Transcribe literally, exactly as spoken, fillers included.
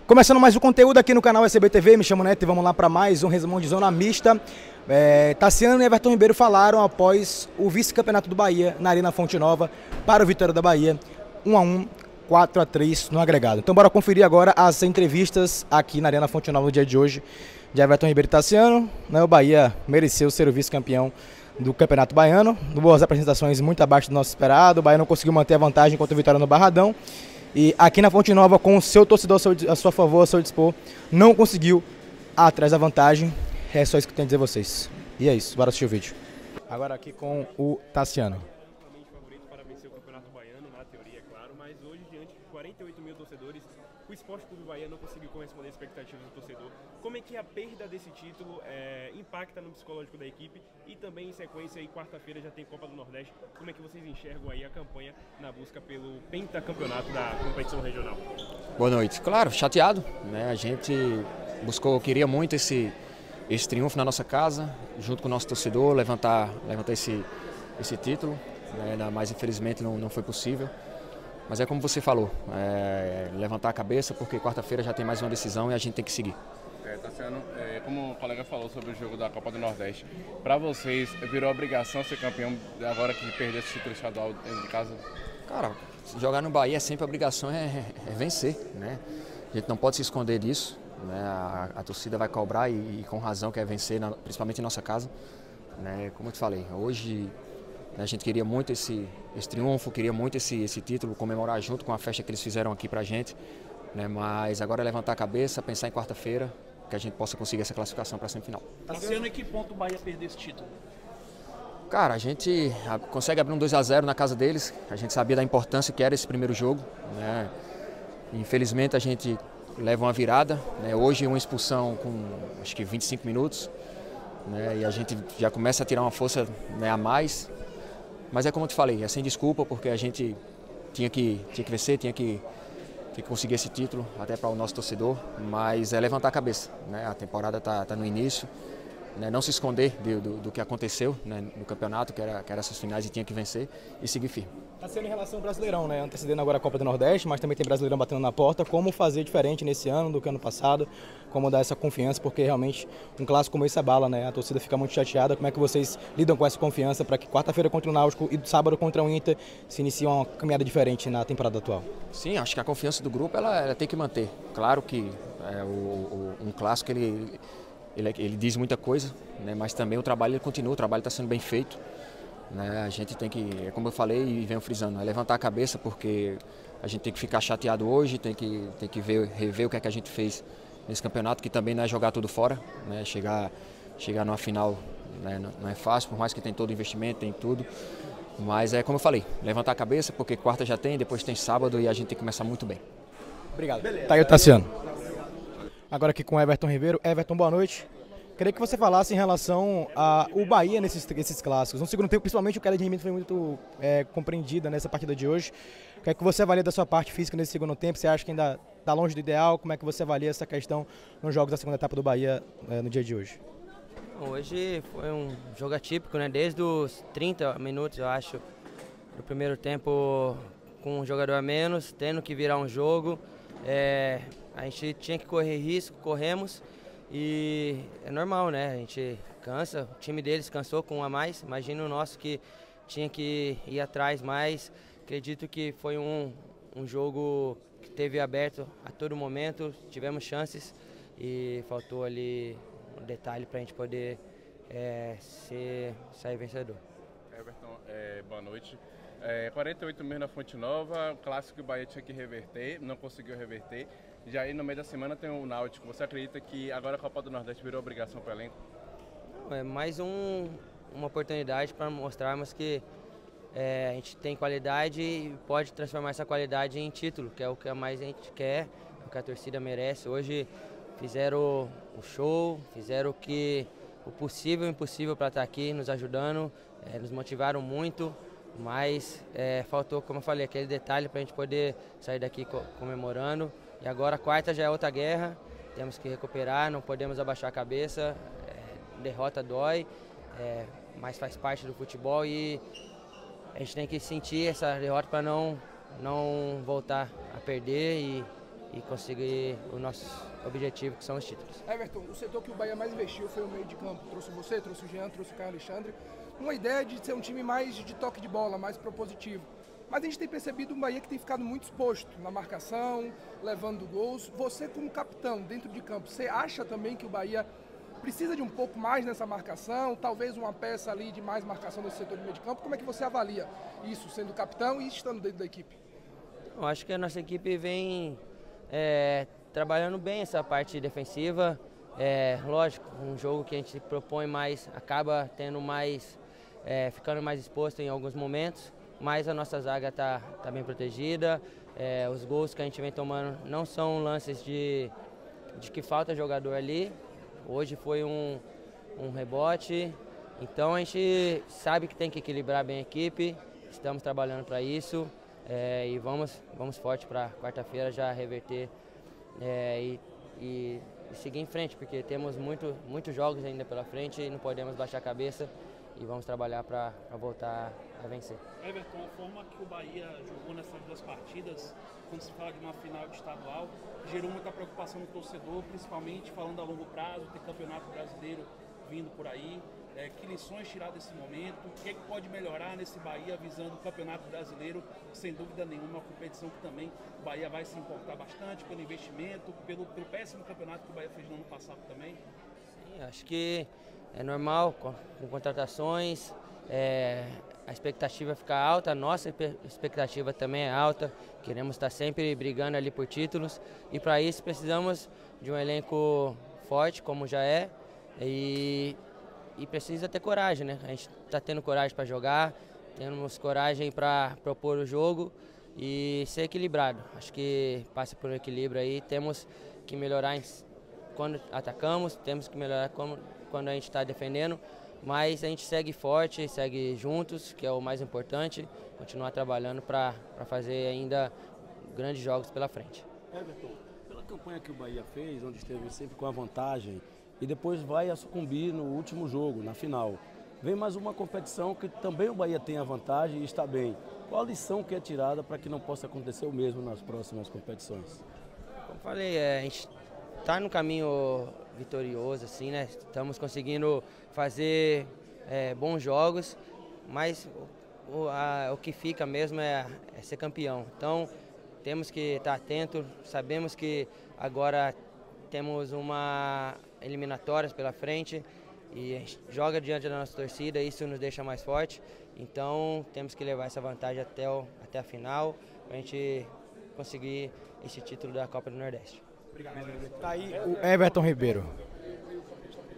Começando mais o conteúdo aqui no canal S B T V, me chamo Neto e vamos lá para mais um resumão de zona mista. É, Tassiano e Everton Ribeiro falaram após o vice-campeonato do Bahia na Arena Fonte Nova para o Vitória da Bahia, um a um, quatro a três no agregado. Então bora conferir agora as entrevistas aqui na Arena Fonte Nova no dia de hoje de Everton Ribeiro e Tassiano. Né, o Bahia mereceu ser o vice-campeão do Campeonato Baiano, boas apresentações muito abaixo do nosso esperado. O Bahia não conseguiu manter a vantagem contra o Vitória no Barradão. E aqui na Fonte Nova, com o seu torcedor a seu, a seu favor, a seu dispor, não conseguiu atrás da vantagem. É só isso que eu tenho a dizer a vocês. E é isso, bora assistir o vídeo. Agora aqui com o Tassiano. Favorito para vencer o Campeonato Baiano, na teoria, é claro, mas hoje, diante de quarenta e oito mil torcedores, o Esporte Clube Bahia não conseguiu corresponder às expectativas do torcedor. Como é que a perda desse título é, impacta no psicológico da equipe? E também, em sequência, quarta-feira já tem Copa do Nordeste. Como é que vocês enxergam aí a campanha na busca pelo pentacampeonato da competição regional? Boa noite. Claro, chateado, né? A gente buscou, queria muito esse, esse triunfo na nossa casa, junto com o nosso torcedor, levantar, levantar esse, esse título, né? Mas infelizmente não, não foi possível. Mas é como você falou, é, levantar a cabeça, porque quarta-feira já tem mais uma decisão e a gente tem que seguir. É, Tassiano, é, como o colega falou sobre o jogo da Copa do Nordeste, para vocês virou obrigação ser campeão agora que perdeu esse título estadual dentro de casa? Cara, jogar no Bahia é sempre obrigação, é, é vencer, né? A gente não pode se esconder disso, né? A, a torcida vai cobrar e, e com razão quer vencer, na, principalmente em nossa casa, né? Como eu te falei, hoje a gente queria muito esse, esse triunfo, queria muito esse, esse título, comemorar junto com a festa que eles fizeram aqui pra gente, né? Mas agora é levantar a cabeça, pensar em quarta-feira, que a gente possa conseguir essa classificação para a semifinal. Tassiano, em que ponto o Bahia perdeu esse título? Cara, a gente consegue abrir um dois a zero na casa deles, a gente sabia da importância que era esse primeiro jogo, né? Infelizmente a gente leva uma virada, né? Hoje uma expulsão com acho que vinte e cinco minutos, né? E a gente já começa a tirar uma força, né, a mais, mas é como eu te falei, é sem desculpa, porque a gente tinha que, tinha que vencer, tinha que que conseguir esse título até para o nosso torcedor, mas é levantar a cabeça, né? A temporada está tá no início, né? Não se esconder do, do, do que aconteceu, né, no campeonato, que era, que era essas finais e tinha que vencer e seguir firme. Está sendo em relação ao Brasileirão, né? Antecedendo agora a Copa do Nordeste, mas também tem Brasileirão batendo na porta. Como fazer diferente nesse ano do que ano passado? Como dar essa confiança? Porque realmente um clássico como esse abala, né? A torcida fica muito chateada. Como é que vocês lidam com essa confiança para que quarta-feira contra o Náutico e sábado contra o Inter se inicie uma caminhada diferente na temporada atual? Sim, acho que a confiança do grupo ela, ela tem que manter. Claro que é, o, o, um clássico ele, ele, ele diz muita coisa, né? Mas também o trabalho ele continua, o trabalho está sendo bem feito. Né, a gente tem que, como eu falei e venho frisando, é levantar a cabeça, porque a gente tem que ficar chateado hoje, tem que, tem que ver, rever o que é que a gente fez nesse campeonato, que também não é jogar tudo fora, né, chegar, chegar numa final, né, não, não é fácil, por mais que tem todo o investimento, tem tudo, mas é como eu falei, levantar a cabeça, porque quarta já tem, depois tem sábado e a gente tem que começar muito bem. Obrigado. Beleza. Tá aí o Tassiano. Agora aqui com o Everton Ribeiro. Everton, boa noite. Queria que você falasse em relação ao Bahia nesses, nesses clássicos. No segundo tempo, principalmente, o cara de rendimento foi muito é, compreendida nessa partida de hoje. O que é que você avalia da sua parte física nesse segundo tempo? Você acha que ainda está longe do ideal? Como é que você avalia essa questão nos jogos da segunda etapa do Bahia é, no dia de hoje? Hoje foi um jogo atípico, né? Desde os trinta minutos, eu acho, do primeiro tempo, com um jogador a menos, tendo que virar um jogo. É, a gente tinha que correr risco, corremos. E é normal, né? A gente cansa, o time deles cansou com um a mais. Imagina o nosso que tinha que ir atrás mais. Acredito que foi um, um jogo que teve aberto a todo momento, tivemos chances e faltou ali um detalhe para a gente poder é, ser, sair vencedor. Everton, é, boa noite. É, quarenta e oito mil na Fonte Nova, o clássico que o Bahia tinha que reverter, não conseguiu reverter. Já aí no meio da semana tem o Náutico. Você acredita que agora a Copa do Nordeste virou obrigação para o elenco? Não, é mais um, uma oportunidade para mostrarmos que é, a gente tem qualidade e pode transformar essa qualidade em título, que é o que mais a gente quer, é o que a torcida merece. Hoje fizeram o show, fizeram o, que, o possível e o impossível para estar aqui nos ajudando, é, nos motivaram muito. Mas é, faltou, como eu falei, aquele detalhe para a gente poder sair daqui co comemorando. E agora a quarta já é outra guerra, temos que recuperar, não podemos abaixar a cabeça, é, derrota dói, é, mas faz parte do futebol e a gente tem que sentir essa derrota para não, não voltar a perder e e conseguir o nosso objetivo, que são os títulos. Everton, o setor que o Bahia mais investiu foi o meio de campo. Trouxe você, trouxe o Jean, trouxe o Caio Alexandre. Uma ideia de ser um time mais de toque de bola, mais propositivo. Mas a gente tem percebido um Bahia que tem ficado muito exposto na marcação, levando gols. Você como capitão dentro de campo, você acha também que o Bahia precisa de um pouco mais nessa marcação? Talvez uma peça ali de mais marcação nesse setor de meio de campo? Como é que você avalia isso, sendo capitão e estando dentro da equipe? Eu acho que a nossa equipe vem é, trabalhando bem essa parte defensiva. É, lógico, um jogo que a gente propõe mais, acaba tendo mais, é, ficando mais exposto em alguns momentos. Mas a nossa zaga está tá bem protegida, é, os gols que a gente vem tomando não são lances de, de que falta jogador ali. Hoje foi um, um rebote, então a gente sabe que tem que equilibrar bem a equipe, estamos trabalhando para isso é, e vamos, vamos forte para quarta-feira já reverter é, e, e, e seguir em frente, porque temos muito, muitos jogos ainda pela frente e não podemos baixar a cabeça. E vamos trabalhar para voltar a vencer. Everton, a forma que o Bahia jogou nessas duas partidas, quando se fala de uma final de estadual, gerou muita preocupação no torcedor, principalmente falando a longo prazo, ter campeonato brasileiro vindo por aí. É, que lições tirar desse momento? O que, é que pode melhorar nesse Bahia visando o campeonato brasileiro? Sem dúvida nenhuma, uma competição que também o Bahia vai se importar bastante pelo investimento, pelo, pelo péssimo campeonato que o Bahia fez no ano passado também. Sim, acho que é normal, com, com contratações, é, a expectativa fica alta, a nossa expectativa também é alta, queremos estar sempre brigando ali por títulos e para isso precisamos de um elenco forte, como já é, e, e precisa ter coragem, né? A gente está tendo coragem para jogar, temos coragem para propor o jogo e ser equilibrado. Acho que passa por um equilíbrio aí, temos que melhorar em, quando atacamos, temos que melhorar como quando a gente está defendendo, mas a gente segue forte, segue juntos, que é o mais importante, continuar trabalhando para fazer ainda grandes jogos pela frente. Everton, pela campanha que o Bahia fez, onde esteve sempre com a vantagem, e depois vai a sucumbir no último jogo, na final, vem mais uma competição que também o Bahia tem a vantagem e está bem. Qual a lição que é tirada para que não possa acontecer o mesmo nas próximas competições? Como falei, é, a gente está no caminho vitorioso, assim, né? Estamos conseguindo fazer é, bons jogos, mas o, a, o que fica mesmo é, é ser campeão. Então temos que estar atento, sabemos que agora temos uma eliminatórias pela frente e a gente joga diante da nossa torcida, isso nos deixa mais forte. Então temos que levar essa vantagem até, o, até a final para a gente conseguir esse título da Copa do Nordeste. Tá aí o Everton Ribeiro.